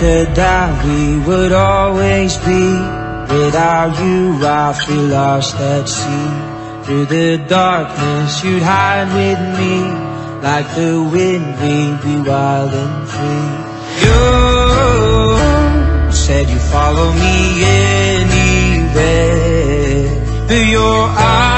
said that we would always be. Without you I feel lost at sea. Through the darkness you'd hide with me. Like the wind we'd be wild and free. You said you'd follow me anywhere, but your eyes